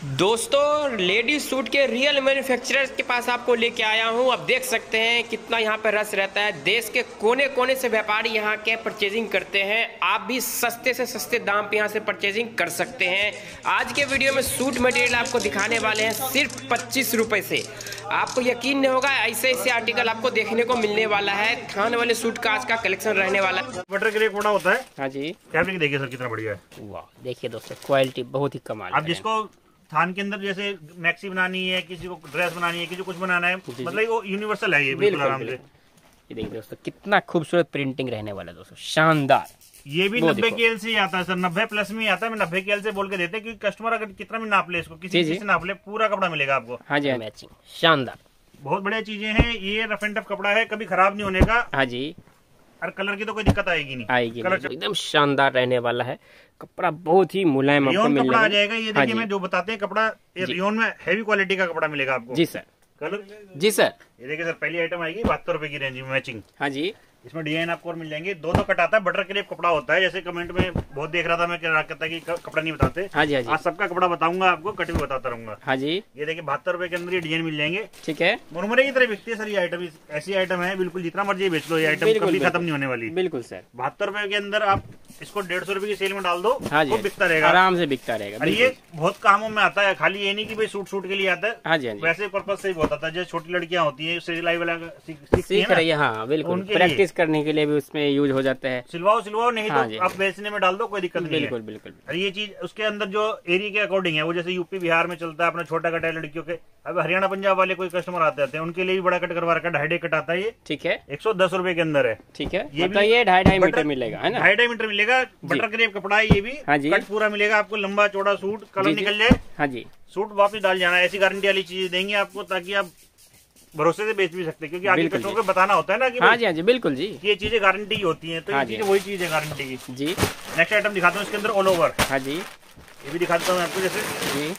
दोस्तों ladies suit के real manufacturers के पास आपको लेके आया हूं। अब देख सकते हैं कितना यहां पर रस रहता है। देश के कोने कोने से व्यापारी यहां के परचेजिंग करते हैं। आप भी सस्ते से सस्ते दाम पे यहां से परचेजिंग कर सकते हैं। आज के वीडियो में सूट मटेरियल आपको दिखाने वाले हैं सिर्फ 25 रुपए से। आपको यकीन नहीं होगा, ऐसे ऐसे आर्टिकल आपको देखने को मिलने वाला है। थान वाले सूट का आज का कलेक्शन रहने वाला है। बटर ग्रेप बड़ा होता है। हाँ जी, फैब्रिक देखिए सर कितना बढ़िया है। वाह, देखिए दोस्तों क्वालिटी बहुत ही कमाल है। आप जिसको थान के अंदर जैसे मैक्सी बनानी है, किसी को ड्रेस बनानी है, किसी को कुछ बनाना है, मतलब वो यूनिवर्सल है ये बिल्कुल आराम से। ये देखिए दोस्तों कितना खूबसूरत प्रिंटिंग रहने वाला है दोस्तों, शानदार। ये भी 90 KL से ही आता है सर, 90 प्लस में ही आता है। मैं 90 KL से बोल के देते हैं क्योंकि कस्टमर अगर कितना भी नाप ले, इसको किसी चीज से नाप ले, पूरा कपड़ा मिलेगा आपको। हाँ जी, मैचिंग शानदार, बहुत बढ़िया चीजें हैं। ये रफ एंड टफ कपड़ा है, कभी खराब नहीं होने का। हाँ जी, और कलर की तो कोई दिक्कत आएगी नहीं, कलर एकदम शानदार रहने वाला है। कपड़ा बहुत ही मुलायम आपको मिलेगा। कपड़ा आ जाएगा। ये देखिए मैं जो बताते हैं कपड़ा, ये रियोन में हैवी क्वालिटी का कपड़ा मिलेगा आपको। जी सर, कलर जी सर। ये देखिए सर, पहली आइटम आएगी 72 रुपए की रेंज में मैचिंग। हाँ जी, इसमें डिजाइन आपको और मिल जाएंगे। दो कट आता है, बटर क्रेप कपड़ा होता है। जैसे कमेंट में बहुत देख रहा था मैं, कहता है कि कपड़ा नहीं बताते। हाँ जी, हाँ जी। आज सबका कपड़ा बताऊंगा आपको, कट भी बताता रहूंगा। हाँ जी, ये देखिए 72 रुपए के अंदर ये डिजाइन मिल जाएंगे। ठीक है, मुरमुरे की तरह बिकती है सर ये आइटम। ऐसी आइटम है बिल्कुल, जितना मर्जी बेच लो, ये आइटम कभी खत्म नहीं होने वाली। बिल्कुल सर। 72 रुपए के अंदर आप इसको 150 रुपए की सेल में डाल दो। हाँ जी, वो बिकता रहेगा, आराम से बिकता रहेगा। और ये बहुत कामों में आता है, खाली ये नहीं कि भाई सूट के लिए आता है। हाँ जी, हाँ जी। वैसे पर्पज से भी बहुत आता है। जो छोटी लड़कियां होती है सिलाई वाला सीख रही है, हाँ बिल्कुल, प्रैक्टिस करने के लिए भी उसमें यूज हो जाता है। सिलवाओ नहीं तो आप बेचने में डाल दो, कोई दिक्कत नहीं है। बिल्कुल बिल्कुल। और ये चीज उसके अंदर जो एरिया के अकॉर्डिंग है, वो जैसे यूपी बिहार में चलता है अपना छोटा कट है लड़कियों के। अब हरियाणा पंजाब वाले कोई कस्टमर आते हैं, उनके लिए भी बड़ा कट करवा रखा है। 2.5 कट आता है ये, ठीक है, 110 रुपए के अंदर है। ठीक है, ये मतलब ये 2.5 मीटर मिलेगा, है ना? 2.5 मीटर मिलेगा। बटर क्रेप कपड़ा है ये भी। हाँ जी, कट पूरा मिलेगा आपको, लंबा चौड़ा सूट, कलर निकल जाए। हाँ जी, सूट वापस डाल जाना, ऐसी गारंटी वाली चीज देंगे आपको, ताकि आप भरोसे से बेच भी सकते हैं। क्योंकि आगे कस्टमर को बताना होता है ना कि हाँ जी, हाँ जी, बिल्कुल जी, ये चीजें गारंटी की होती हैं। तो ये चीजें वही चीज है गारंटी की जी। नेक्स्ट आइटम दिखाता हूँ इसके अंदर ऑल ओवर। हाँ जी, ये भी दिखाता हूँ आपको जैसे जी।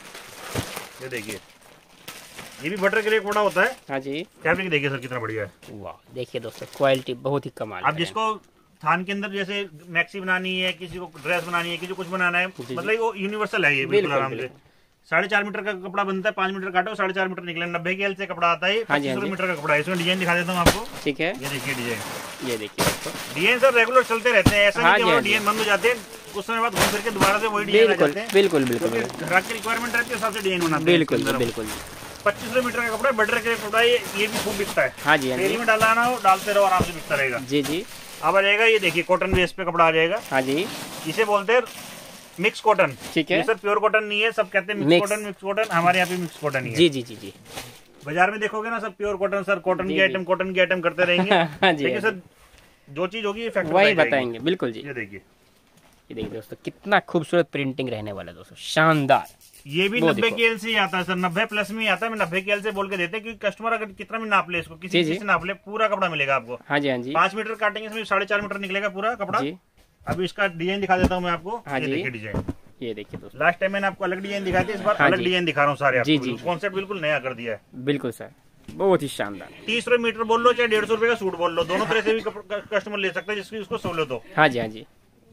ये देखिए, ये भी बटर ग्रेप कपड़ा होता है। हाँ जी, फैब्रिक देखिए सर कितना बढ़िया है। वाह, देखिए दोस्तों क्वालिटी बहुत ही कमाल। आप जिसको थान के अंदर जैसे मैक्सी बनानी है, किसी को ड्रेस बनानी है, किसी को कुछ बनाना है, मतलब वो यूनिवर्सल है ये बिल्कुल आराम से। 4.5 मीटर का कपड़ा बनता है, 5 मीटर काटो 4.5 मीटर निकले। 90 KL से कपड़ा आता है। 25 मीटर का कपड़ा है। इसमें डिजाइन दिखा देता हूँ आपको, ठीक है। ये देखिए डिजाइन, ये देखिए डिजाइन सर रेगुलर चलते रहते हैं। ऐसा नहीं कि डिजाइन बंद हो जाते हैं, कुछ समय बाद घूम फिर के दोबारा से वही डिजाइन आ जाते हैं। बिल्कुल बिल्कुल, ग्राहक की रिक्वायरमेंट रहती है, हिसाब से डिजाइन बनाते हैं। बिल्कुल बिल्कुल। 25 मीटर का कपड़ा, बटर का कपड़ा, ये भी खूब बिकता है। हाँ जी, डेली में डालना हो, डालते रहो, आराम से बिकता रहेगा। जी जी। अब आ जाएगा ये देखिए, कॉटन बेस पे कपड़ा आ जाएगा। हाँ जी, इसे बोलते हैं मिक्स कॉटन। ठीक है सर, प्योर कॉटन नहीं है। सब कहते हैं मिक्स कॉटन, हमारे यहाँ पे मिक्स कॉटन ही है। जी जी जी जी। बाजार में देखोगे ना सब प्योर कॉटन, सर कॉटन की आइटम करते रहेंगे। देखिए सर, जो चीज होगी ये फैक्ट्री वही बताएंगे। बिल्कुल जी। ये देखिए दोस्तों कितना खूबसूरत प्रिंटिंग रहने वाला है दोस्तों, शानदार। ये भी 90 KL से ही आता है सर, 90 प्लस में ही आता है। मैं 90 KL से बोल के देते हैं क्योंकि कस्टमर अगर कितना भी नाप ले, इसको किसी चीज से नाप ले, पूरा कपड़ा मिलेगा आपको। हाँ जी, हाँ जी। 5 मीटर काटेंगे, इसमें 4.5 मीटर निकलेगा पूरा कपड़ा। अभी इसका डिजाइन दिखा देता हूँ मैं आपको। हाँ, ये देखिए डिजाइन, ये देखिए दोस्तों। लास्ट टाइम मैंने आपको अलग डिजाइन दिखाई थी, इस बार अलग डिजाइन दिखा रहा हूँ सारे। जी जी, कॉन्सेप्ट बिल्कुल नया कर दिया है। बिल्कुल सर, बहुत ही शानदार। 30 रुपए मीटर बोल लो, चाहे 150 रुपए का सूट बोल लो, दोनों तरह से भी कस्टमर ले सकता है, जिसकी उसको सहूलियत हो। हाँ जी, हाँ जी।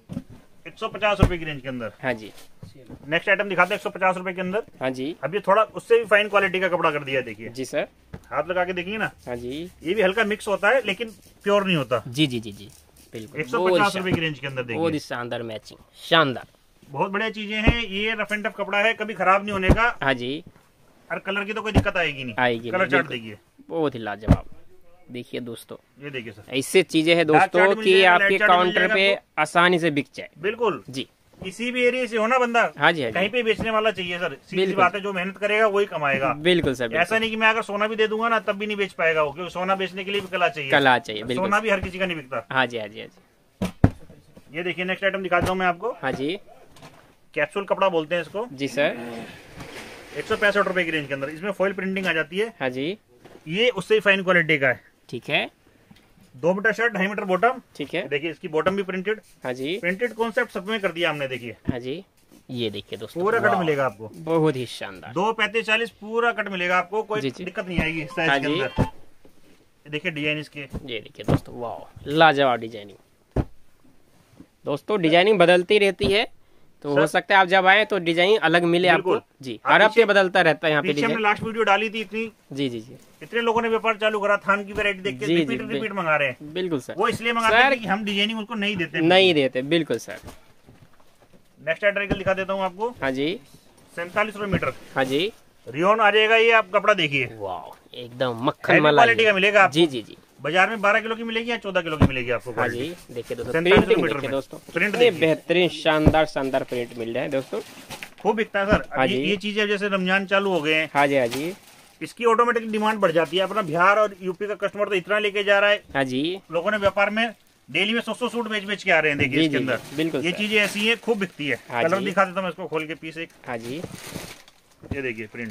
150 रुपए की रेंज के अंदर। हाँ जी। नेक्स्ट आइटम दिखाते हैं 150 रुपए के अंदर। हाँ जी। अब ये थोड़ा उससे भी फाइन क्वालिटी का कपड़ा कर दिया है, देखिए। जी सर, हाथ लगा के देखिए ना। हाँ जी। ये भी हल्का मिक्स होता है, लेकिन प्योर नहीं होता। जी जी जी जी, बिल्कुल। 150 रुपए की रेंज के अंदर देखिए, बहुत ही शानदार मैचिंग, शानदार, बहुत बढ़िया चीजें हैं। ये रफ एंड टफ कपड़ा है, कभी खराब नहीं होने का। हाँ जी। और कलर की तो कोई दिक्कत आएगी नहीं, कलर चार्ट देखिए, बहुत ही लाजवाब। देखिए दोस्तों, ये देखिए सर, ऐसे चीजें हैं दोस्तों कि आपके काउंटर पे आसानी से बिक जाए। बिल्कुल जी। किसी भी एरिया से होना बंदा, हाँ जी, कहीं पे बेचने वाला चाहिए सर। सीधी बात है, जो मेहनत करेगा वही कमाएगा। बिल्कुल सर, ऐसा नहीं कि मैं अगर सोना भी दे दूंगा ना तब भी नहीं बेच पाएगा वो, क्योंकि सोना बेचने के लिए भी कला चाहिए। कला चाहिए, सोना भी हर किसी का नहीं बिकता। हाँ जी, हाँ जी, हाँ जी। ये देखिए नेक्स्ट आइटम दिखाता हूँ मैं आपको। हाँ जी, कैप्सूल कपड़ा बोलते हैं इसको। जी सर, 165 रुपए की रेंज के अंदर। इसमें फॉइल प्रिंटिंग आ जाती है। हाँ जी। ये उससे ही फाइन क्वालिटी का है। ठीक है। 2 मीटर शर्ट, 2.5 मीटर बॉटम। ठीक है। देखिए इसकी बॉटम भी प्रिंटेड। हाँ जी, प्रिंटेड कॉन्सेप्ट सब में कर दिया हमने, देखिए। हाँ जी, ये देखिए दोस्तों, पूरा कट मिलेगा आपको, बहुत ही शानदार। 2 35 40 पूरा कट मिलेगा आपको, कोई दिक्कत नहीं आएगी साइज के अंदर। देखिए डिजाइन इसके, ये देखिए दोस्तों, वाह लाजवाब डिजाइनिंग। दोस्तों डिजाइनिंग बदलती रहती है, तो हो सकता है आप जब आए तो डिजाइन अलग मिले आपको जी। हर हफ्ते बदलता रहता है यहाँ पे डिजाइन। हमने लास्ट वीडियो डाली थी इतनी जी जी जी, इतने लोगों ने व्यापार चालू करा, थान की वैरायटी देख के रिपीट मंगा रहे हैं। बिल्कुल सर, वो इसलिए मंगाते हैं कि हम डिजाइनिंग उसको नहीं देते। बिल्कुल सर। नेक्स्ट आर्टिकल दिखा देता हूँ आपको। हाँ जी, 47 रुपए मीटर। हाँ जी, रियोन आ जाएगा ये। आप कपड़ा देखिए, वाह एकदम मक्खन वाला क्वालिटी का मिलेगा आपको। जी जी जी। बाजार में 12 किलो की मिलेगी या 14 किलो की मिलेगी आपको। हाँ जी, देखिए दोस्तों प्रिंट बेहतरीन शानदार प्रिंट मिल रहा है दोस्तों, खूब बिकता है सर। हाँ ये चीजें जैसे रमजान चालू हो गए हैं, हाँ जी हाँ जी, इसकी ऑटोमेटिक डिमांड बढ़ जाती है। अपना बिहार और यूपी का कस्टमर तो इतना लेके जा रहा है। हाँ जी, लोगों ने व्यापार में डेली में 100 सूट बेच के आ रहे हैं। देखिए इसके अंदर बिल्कुल ये चीजें ऐसी है, खूब बिकती है। कलर दिखा देता हूँ इसको खोल के पीस एक। हाँ जी, ये देखिए प्रिंट,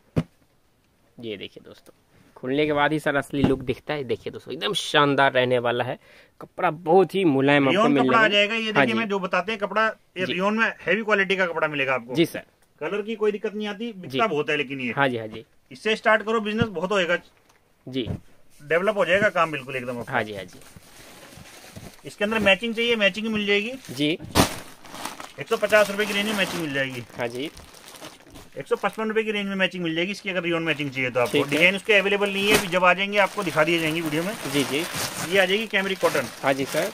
ये देखिए दोस्तों, खुलने के बाद ही सर असली लुक दिखता है। देखिए दोस्तों एकदम शानदार रहने वाला है, कपड़ा बहुत ही मुलायम आपको कपड़ा आ जाएगा। ये देखिए मैं जो बताते हैं कपड़ा, ये रियोन में हैवी क्वालिटी का कपड़ा मिलेगा आपको। जी सर, कलर की कोई दिक्कत नहीं आती, बिकता बहुत है लेकिन ये। हाँ जी हाँ जी, इससे स्टार्ट करो बिजनेस, बहुत होएगा जी, डेवलप हो जाएगा काम बिल्कुल एकदम। हाँ जी हाँ जी, इसके अंदर मैचिंग चाहिए, मैचिंग मिल जाएगी जी। 150 रुपए की रेंज में मैचिंग मिल जाएगी। हाँ जी, 155 रुपए की रेंज में मैचिंग मिल जाएगी इसकी। अगर रियोन मैचिंग चाहिए तो आपको डिजाइन उसके अवेलेबल नहीं है, जब आ जाएंगे आपको दिखा दिए जाएंगे वीडियो में। जी जी, ये आ जाएगी कैमरिक कॉटन। हाँ जी सर,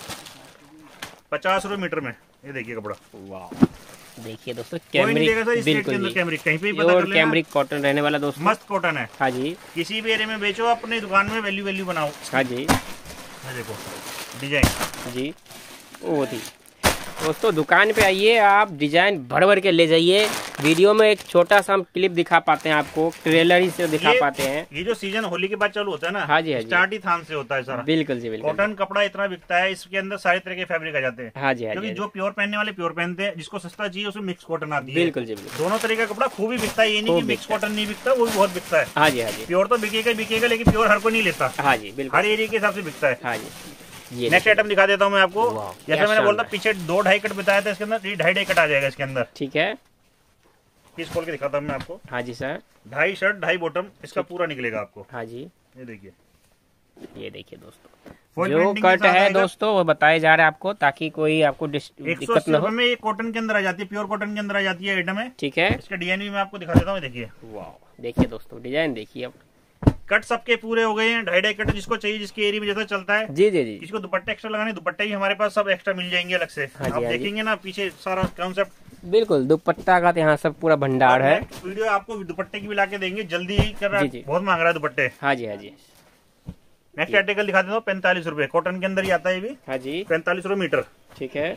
50 रुपए मीटर में। ये देखिए कपड़ा, वाह देखिए दोस्तों, कैमरिक बिल्कुल कैमरिक कहीं पे पता कर लेना, कैमरिक कॉटन रहने वाला दोस्तों, मस्त कॉटन है। हाँ जी, किसी भी एरिया में बेचो, अपनी दुकान में वैल्यू बनाओ। हाँ जी, देखो डिजाइन जी, वो थी दोस्तों, दुकान पे आइए आप, डिजाइन भर के ले जाइए। वीडियो में एक छोटा सा हम क्लिप दिखा पाते हैं आपको, ट्रेलर ही से दिखा पाते हैं। ये जो सीजन होली के बाद चालू होता है ना, हाँ जी, स्टार्ट ही थान से होता है सारा। बिल्कुल जी बिल्कुल, कॉटन कपड़ा इतना बिकता है, इसके अंदर सारे तरह के फैब्रिक आ जाते हैं। हाँ जी, क्योंकि जो प्योर पहनने वाले प्योर पहनते हैं, जिसको सस्ता चाहिए उसमें मिक्स कॉटन आती है। बिल्कुल जी बिल्कुल, दोनों तरह का कपड़ा खूब ही बिकता है। ये नहीं कि मिक्स कॉटन नहीं बिकता, वो भी बहुत बिकता है। हाँ जी हाँ जी, प्योर तो बिकेगा लेकिन प्योर हर कोई नहीं लेता। हाँ जी बिल्कुल, हर एरिया के हिसाब से बिकता है। हाँ जी, नेक्स्ट आइटम दिखा देता हूँ मैं आपको। जैसे मैंने बोला पीछे 2-2.5 कट बताया था, इसके अंदर 2.5 कट आ जाएगा इसके अंदर। ठीक है, पीस खोल के दिखाता हूँ मैं आपको। हाँ जी सर, 2.5 शर्ट 2.5 बॉटम इसका पूरा निकलेगा आपको। हाँ जी, ये देखिए दोस्तों, जो कट है दोस्तों वो बताया जा रहा है आपको, ताकि कोई आपको दिक्कत न हो। में ये कॉटन के अंदर आ जाती है, प्योर कॉटन के अंदर आ जाती है आइटम है। ठीक है, इसका डिजाइन भी मैं आपको दिखा देता हूँ। देखिए, वाह देखिए दोस्तों, डिजाइन देखिए आप, कट सबके पूरे हो गए हैं। 2.5 कट जिसको चाहिए, जिसके एरिया में जैसा चलता है। जी जी जी, इसको दुपट्टे एक्स्ट्रा लगाने, दुपट्टे भी हमारे पास सब एक्स्ट्रा मिल जाएंगे अलग से। हाँ आप देखेंगे ना पीछे सारा कॉन्सेप्ट। बिल्कुल, दुपट्टा का यहाँ सब पूरा भंडार है। वीडियो आपको दुपट्टे की भी ला के देंगे, जल्दी ही कर रहा है, बहुत मांग रहा है दुपट्टे। हाँ जी हाँ जी, नेक्स्ट आर्टिकल दिखा देता हूँ। 45 रुपए, कॉटन के अंदर ही आता है ये भी। हाँ जी, 45 रुपए मीटर। ठीक है,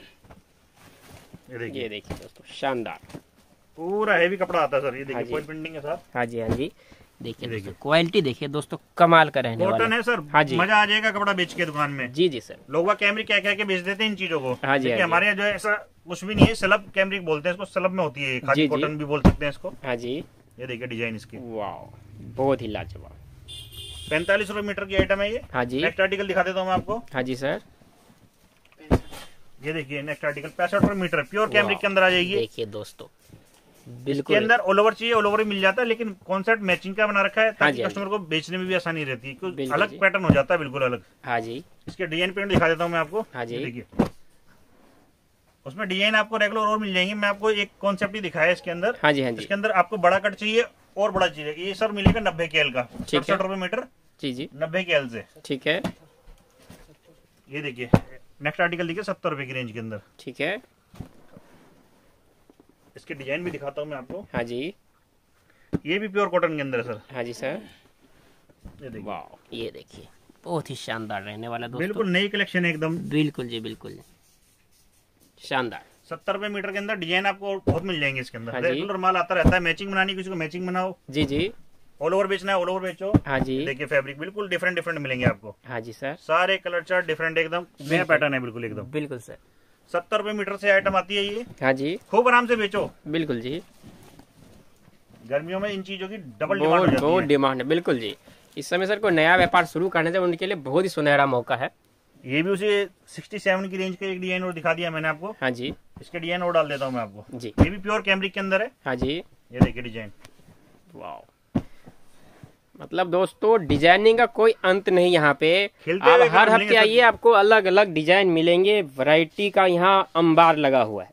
ये देखिए दोस्तों, शानदार पूरा हेवी कपड़ा आता है सर। ये देखिए फॉइल प्रिंटिंग के साथ। हाँ जी हाँ जी, देखिए क्वालिटी देखिए दोस्तों, कमाल का रहने वाला है सर। हाँ जी, मजा आ जाएगा कपड़ा बेच के दुकान में। जी जी सर, लोग कैमरिक क्या के बेच देते हैं इन चीजों को। हाँ जी, हमारे यहाँ जो ऐसा कुछ भी नहीं है, सलब कैमरिक बोलते हैं इसको, सलब में होती है, खादी कॉटन भी बोल सकते हैं इसको। हाँ जी, ये देखिए डिजाइन इसकी, वाह बहुत ही लाजवाब। 45 रुपए मीटर की आइटम है ये। हाँ जी, नेक्स्ट आर्टिकल दिखा देता हूँ मैं आपको। हाँ जी सर, ये देखिए नेक्स्ट आर्टिकल 65 रुपए मीटर, प्योर कैमरिक के अंदर आ जाएगी। देखिए दोस्तों, बिल्कुल, अंदर ऑल ओवर चाहिए, ऑल ओवर मिल जाता है, लेकिन कॉन्सेप्ट मैचिंग का बना रखा है, ताकि कस्टमर को बेचने में भी आसानी रहती है, क्योंकि अलग पैटर्न हो जाता है बिल्कुल अलग। हाँ जी, इसके डिजाइन प्रिंट दिखा देता हूँ मैं आपको। हाँ जी, देखिए उसमें डिजाइन आपको रेगुलर और मिल जाएंगे। मैं आपको एक कॉन्सेप्ट ही दिखाया इसके अंदर। हाँ जी हाँ जी, इसके अंदर आपको बड़ा कट चाहिए और बड़ा चाहिए, ये सर मिलेगा 90 KL का, 67 रुपए मीटर। जी जी, 90 KL से। ठीक है, ये देखिए नेक्स्ट आर्टिकल देखिए 70 रुपए की रेंज के अंदर। ठीक है, इसके डिजाइन भी दिखाता हूँ मैं आपको। हाँ जी, ये भी प्योर कॉटन के अंदर है सर। हाँ जी सर, ये देखिए, वाह ये देखिए बहुत ही शानदार रहने वाला दोस्तों, बिल्कुल नई कलेक्शन है एकदम। बिल्कुल जी बिल्कुल शानदार। 70 रुपए मीटर के अंदर डिजाइन आपको बहुत मिल जाएंगे इसके अंदर। रेगुलर माल आता रहता है, मैचिंग बनानी किसी को मैचिंग बनाओ। जी जी, ऑल ओवर बेचना है ऑल ओवर बेचो। हाँ जी, देखिए फैब्रिक बिल्कुल डिफरेंट मिलेंगे आपको। हाँ जी सर, सारे कलर चार्ट डिफरेंट एकदम, नया पैटर्न है बिल्कुल एकदम। बिल्कुल सर, 70 रुपए मीटर से आइटम आती है ये। हाँ जी, खूब आराम से बेचो। बिल्कुल जी, गर्मियों में इन चीजों की डबल डिमांड, बहुत डिमांड है। बिल्कुल जी, इस समय सर कोई नया व्यापार शुरू करने से उनके लिए बहुत ही सुनहरा मौका है। ये भी उसे 67 की रेंज का एक डिजाइन और दिखा दिया मैंने आपको। हाँ जी, इसके डिजाइन और डाल देता हूँ मैं आपको जी। ये भी प्योर कैमरिक के अंदर है। हाँ जी, ये देखिए डिजाइन, वाह मतलब दोस्तों डिजाइनिंग का कोई अंत नहीं यहाँ पे। आप हर हफ्ते आइए, आपको अलग अलग डिजाइन मिलेंगे, वैरायटी का यहाँ अंबार लगा हुआ है।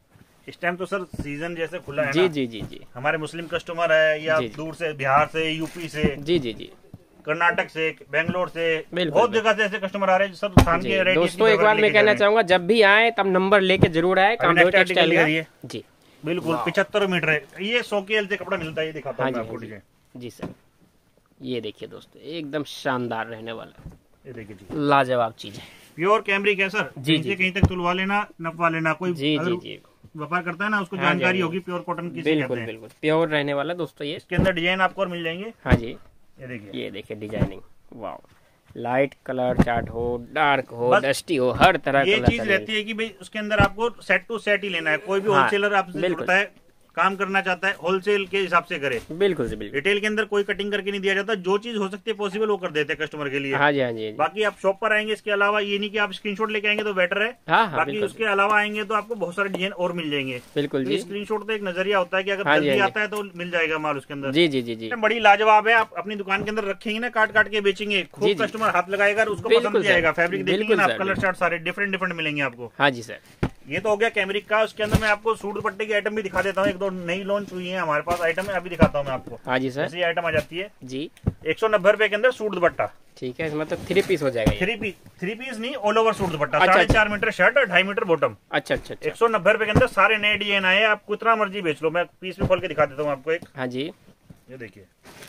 इस टाइम तो सर सीजन जैसे खुला है जी जी जी जी। हमारे मुस्लिम कस्टमर है या दूर से, बिहार से, यूपी से, जी जी जी, कर्नाटक से, बेंगलोर से, बहुत जगह से ऐसे कस्टमर आ रहे हैं सब थान के। दोस्तों एक बार मैं कहना चाहूंगा, जब भी आए तब नंबर लेके जरूर आए। जी बिल्कुल 75 मीटर है ये 100 KL से कपड़ा मिलता है। ये दिखाता हूं आपको डिजाइन। जी सर, ये देखिए दोस्तों, एकदम शानदार रहने वाला, ये देखिए जी, लाजवाब चीज है। प्योर कैमरिक है सर। जी जी, कहीं तक तुलवा लेना, नपवा लेना। कोई जी जी जी व्यापार करता है ना, उसको जानकारी होगी प्योर कॉटन की। बिल्कुल बिल्कुल प्योर रहने वाला दोस्तों। ये इसके अंदर डिजाइन आपको और मिल जाएंगे। हाँ जी, ये देखिए डिजाइनिंग, वाह, लाइट कलर चार्ट हो, डार्क हो, डस्टी हो, हर तरह ये चीज रहती है कि भाई उसके अंदर आपको सेट टू सेट ही लेना है। कोई भी होलसेलर आपसे जुड़ता है, काम करना चाहता है, होलसेल के हिसाब से करे। बिल्कुल से बिल्कुल। रिटेल के अंदर कोई कटिंग करके नहीं दिया जाता। जो चीज हो सकती है पॉसिबल वो कर देते हैं कस्टमर के लिए। हाँ जी हाँ जी। बाकी आप शॉप पर आएंगे, इसके अलावा ये नहीं कि आप स्क्रीनशॉट लेके आएंगे तो बेटर है। बाकी उसके अलावा आएंगे तो आपको बहुत सारे डिजाइन और मिल जाएंगे। बिल्कुल जी। स्क्रीनशॉट तो एक नजरिया होता है कि अगर जल्दी आता है तो मिल जाएगा माल उसके अंदर। जी जी जी जी, बड़ी लाजवाब है। आप अपनी दुकान के अंदर रखेंगे ना, काट काट के बेचेंगे, खूब कस्टमर हाथ लगाएगा, उसको पसंद आएगा। फैब्रिक देखेंगे ना आप, कलर चार्ट सारे डिफरेंट डिफरेंट मिलेंगे आपको। हाँ जी सर। ये तो हो गया कैमरिक का। उसके अंदर मैं आपको सूट दुपट्टे की आइटम भी दिखा देता हूँ। एक दो नई लॉन्च हुई है हमारे पास आइटम है, अभी दिखाता हूँ मैं आपको। हाँ जी सर। ऐसी आइटम आ जाती है जी, 190 रुपए के अंदर सूट दुपट्टा। ठीक है, मतलब 3 पीस हो जाएगा। 3 पीस नहीं, all over suit dupatta. 4.5 metre shirt और 2.5 मीटर बॉटम। अच्छा अच्छा। 190 रुपए के अंदर सारे नए डिजाइन आए। आप कितना मर्जी बेच लो। मैं पीस भी खोल के दिखा देता हूँ आपको एक। हाँ जी, ये देखिए,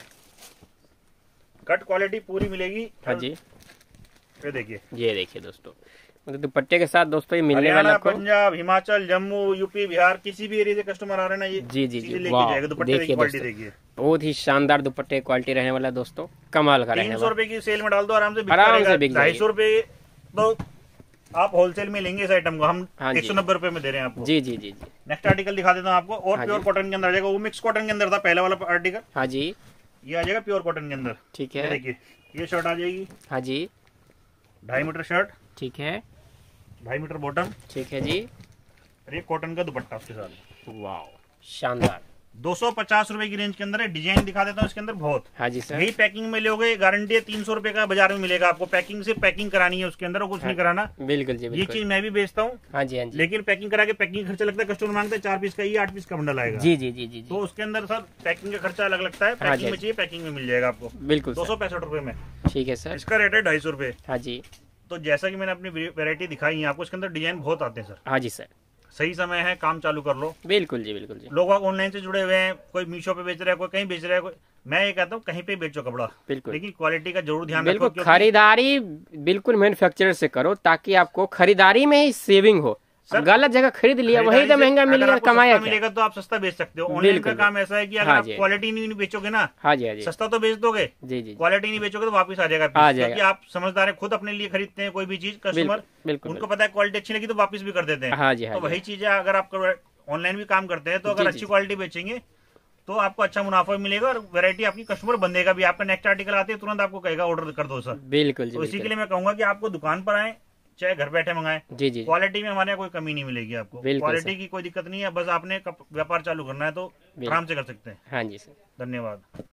कट क्वालिटी पूरी मिलेगी। हाँ जी, ये देखिए दोस्तों, मतलब दुपट्टे के साथ दोस्तों ये मिलने वाला आपको। पंजाब, हिमाचल, जम्मू, यूपी, बिहार, किसी भी एरिया से कस्टमर आ रहे हैं ना, ये जी जी जी, दुपट्टे की क्वालिटी देखिए, बहुत ही शानदार दुपट्टे क्वालिटी रहने वाला दोस्तों, कमाल का रहेगा। 300 रुपए की सेल में डाल दो, आराम से बिक जाएगा। 250 रुपए तो आप होलसेल में लेंगे इस आइटम को, हम 190 रुपए में दे रहे हैं आपको। जी जी जी जी। नेक्स्ट आर्टिकल दिखा देता हूँ आपको, और प्योर कॉटन के अंदर आ जाएगा। वो मिक्स कॉटन के अंदर था पहला वाला आर्टिकल। हाँ जी, ये आ जाएगा प्योर कॉटन के अंदर। ठीक है, देखिए ये शर्ट आ जाएगी। हाँ जी, 2.5 मीटर शर्ट। ठीक है, 2.5 मीटर बॉटम। ठीक है जी, और ये कॉटन का दुपट्टा उसके साथ। वाह, शानदार। 250 रुपए की रेंज के अंदर है। डिजाइन दिखा देता हूँ इसके अंदर बहुत। हाँ जी सर। यही पैकिंग में लोगे, गारंटी है 300 रुपए का बाजार में मिलेगा आपको। पैकिंग से पैकिंग करानी है उसके अंदर, और कुछ नहीं कराना। बिल्कुल जी, ये चीज मैं भी बेचता हूँ। हाँ जी हाँ जी। लेकिन पैकिंग करा के पैकिंग खर्चा लगता है। कस्टमर मांगते हैं 4 पीस का, ये 8 पीस का बंडल आएगा। जी जी जी जी। तो उसके अंदर सर पैकिंग का खर्चा अलग लगता है। पैकिंग में चाहिए, पैकिंग में मिल जाएगा आपको। बिल्कुल, 265 रुपए में। ठीक है सर। इसका रेट है 250 रुपए। हाँ जी। तो जैसा कि मैंने अपनी वैरायटी दिखाई है आपको, इसके अंदर डिजाइन बहुत आते हैं सर। हाँ जी सर। सही समय है, काम चालू कर लो। बिल्कुल जी, बिल्कुल जी। लोग ऑनलाइन से जुड़े हुए हैं, कोई मीशो पे बेच रहा है, कोई कहीं बेच रहा है, कोई। मैं ये कहता हूँ कहीं पे बेचो कपड़ा, बिल्कुल, लेकिन क्वालिटी का जरूर ध्यान रखो। खरीदारी बिल्कुल मैन्युफैक्चरर से करो, ताकि आपको खरीदारी में ही सेविंग हो। गलत जगह खरीद लिया, वही तो महंगा मिलेगा, कमाया मिलेगा तो आप सस्ता बेच सकते हो। ऑनलाइन का काम ऐसा है कि अगर आप क्वालिटी नहीं बेचोगे ना, हाँ जी, सस्ता तो बेच दोगे, जी जी, क्वालिटी नहीं बेचोगे तो वापस आ जाएगा। क्योंकि आप समझदार है, खुद अपने लिए खरीदते हैं कोई भी चीज। कस्टमर उनको पता है क्वालिटी अच्छी लगी तो वापस भी कर देते हैं। हाँ जी, तो वही चीज है, अगर आप ऑनलाइन भी काम करते हैं तो अगर अच्छी क्वालिटी बेचेंगे तो आपको अच्छा मुनाफा मिलेगा, और वैरायटी आपकी कस्टमर बंदेगा भी। आपका नेक्स्ट आर्टिकल आते हैं तुरंत आपको कहेगा ऑर्डर कर दो सर। बिल्कुल, तो इसी के लिए मैं कहूंगा कि आपको दुकान पर आए, चाहे घर बैठे मंगाएं। जी जी, क्वालिटी में हमारे यहाँ कोई कमी नहीं मिलेगी आपको। क्वालिटी की कोई दिक्कत नहीं है, बस आपने व्यापार चालू करना है तो आराम से कर सकते हैं। हाँ जी सर, धन्यवाद।